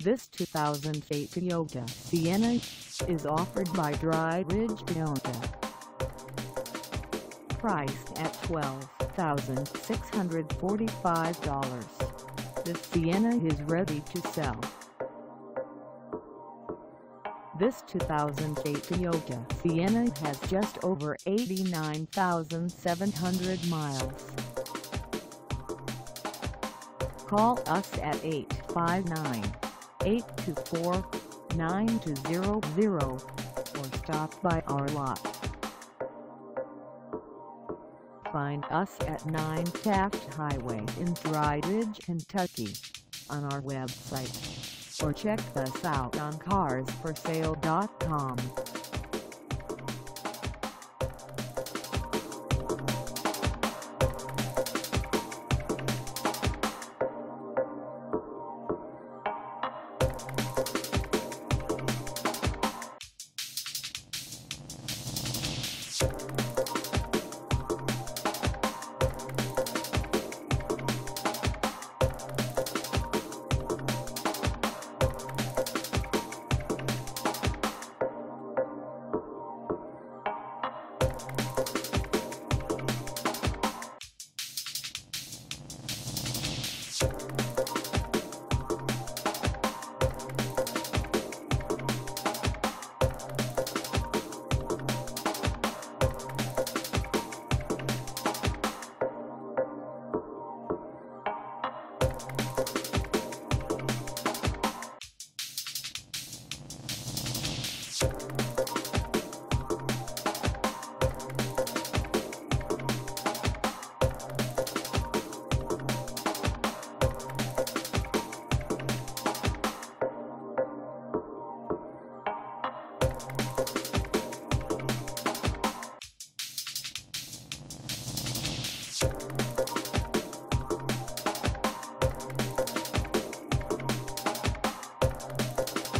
This 2008 Toyota Sienna is offered by Dry Ridge Toyota. Priced at $12,645, this Sienna is ready to sell. This 2008 Toyota Sienna has just over 89,700 miles. Call us at 859-824-9200 or stop by our lot. Find us at 9 Taft Highway in Dry Ridge, Kentucky on our website, or check us out on carsforsale.com.